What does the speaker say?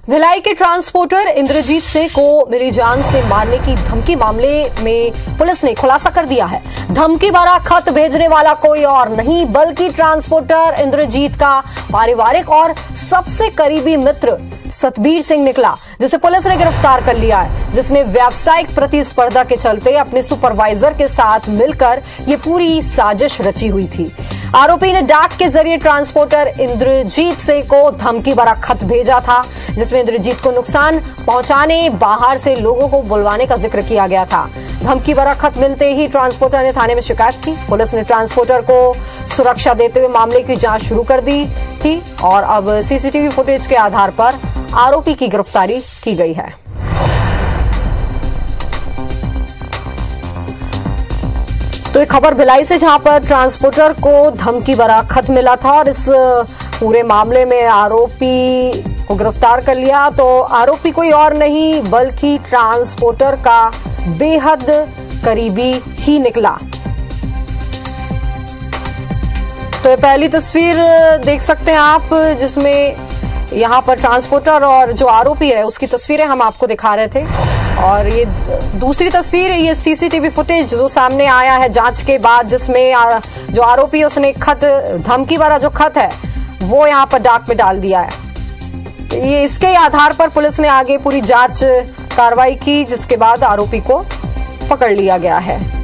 भिलाई के ट्रांसपोर्टर इंद्रजीत सिंह को मिली जान से मारने की धमकी मामले में पुलिस ने खुलासा कर दिया है। धमकी भरा खत भेजने वाला कोई और नहीं बल्कि ट्रांसपोर्टर इंद्रजीत का पारिवारिक और सबसे करीबी मित्र सतबीर सिंह निकला, जिसे पुलिस ने गिरफ्तार कर लिया है, जिसने व्यावसायिक प्रतिस्पर्धा के चलते अपने सुपरवाइजर के साथ मिलकर ये पूरी साजिश रची हुई थी। आरोपी ने डाक के जरिए ट्रांसपोर्टर इंद्रजीत सिंह को धमकी भरा खत भेजा था, जिसमें इंद्रजीत को नुकसान पहुंचाने बाहर से लोगों को बुलवाने का जिक्र किया गया था। धमकी भरा खत मिलते ही ट्रांसपोर्टर ने थाने में शिकायत की। पुलिस ने ट्रांसपोर्टर को सुरक्षा देते हुए मामले की जांच शुरू कर दी थी और अब सीसीटीवी फुटेज के आधार पर आरोपी की गिरफ्तारी की गई है। तो एक खबर भिलाई से, जहां पर ट्रांसपोर्टर को धमकी भरा खत मिला था और इस पूरे मामले में आरोपी को गिरफ्तार कर लिया। तो आरोपी कोई और नहीं बल्कि ट्रांसपोर्टर का बेहद करीबी ही निकला। तो ये पहली तस्वीर देख सकते हैं आप, जिसमें यहाँ पर ट्रांसपोर्टर और जो आरोपी है उसकी तस्वीरें हम आपको दिखा रहे थे। और ये दूसरी तस्वीर, ये सीसीटीवी फुटेज जो सामने आया है जांच के बाद, जिसमें जो आरोपी उसने खत, धमकी भरा जो खत है वो यहाँ पर डाक में डाल दिया है। ये इसके आधार पर पुलिस ने आगे पूरी जांच कार्रवाई की, जिसके बाद आरोपी को पकड़ लिया गया है।